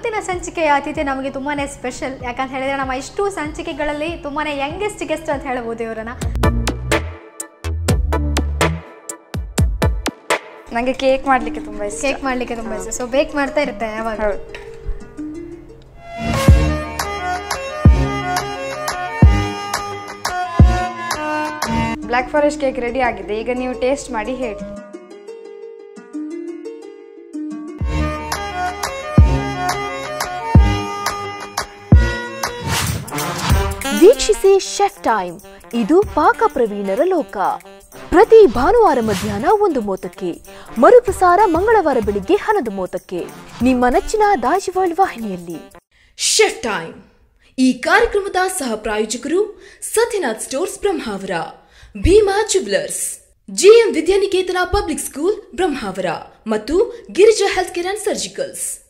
ಇವತ್ತಿನ ಸಂಚಿಕೆಯ ಅತಿಥಿ ನಮಗೆ ತುಂಬಾ ಸ್ಪೆಷಲ್. ಯಾಕಂತ ಹೇಳಿದ್ರೆ ನಮ್ಮ ಇಷ್ಟು ಸಂಚಿಕೆಗಳಲ್ಲಿ ತುಂಬಾ ಯಂಗೆಸ್ಟ್ ಗೆಸ್ಟ್ ಅಂತ ಹೇಳಬಹುದು ಇವರನ್ನ. ನನಗೆ ಕೇಕ್ ಮಾಡಲಿಕ್ಕೆ ತುಂಬಾ ಇಷ್ಟ. ಸೊ ಬೇಕ್ ಮಾಡ್ತಾ ಇರುತ್ತೆ ಯಾವಾಗ. ಬ್ಲ್ಯಾಕ್ ಫಾರೆಸ್ಟ್ ಕೇಕ್ ರೆಡಿ ಆಗಿದೆ. ಈಗ ನೀವು ಟೇಸ್ಟ್ ಮಾಡಿ ಹೇಳಿ. ವೀಕ್ಷಿಸಿ ಶೆಫ್ ಟೈಮ್. ಇದು ಪಾಕ ಪ್ರವೀಣರ ಲೋಕ. ಪ್ರತಿ ಭಾನುವಾರ ಮಧ್ಯಾಹ್ನ 1:30, ಮರುಪ್ರಸಾರ ಮಂಗಳವಾರ ಬೆಳಿಗ್ಗೆ 11:30 ನಿಮ್ಮ ನೆಚ್ಚಿನ ದಾಜ್ ವರ್ಲ್ಡ್ ವಾಹಿನಿಯಲ್ಲಿ. ಶೆಫ್ ಟೈಮ್ ಈ ಕಾರ್ಯಕ್ರಮದ ಸಹ ಪ್ರಾಯೋಜಕರು Satyanath stores Brahmavar, Bhima jewellers, GM Vidyaniketan public school Brahmavar ಮತ್ತು Girija health care and surgicals.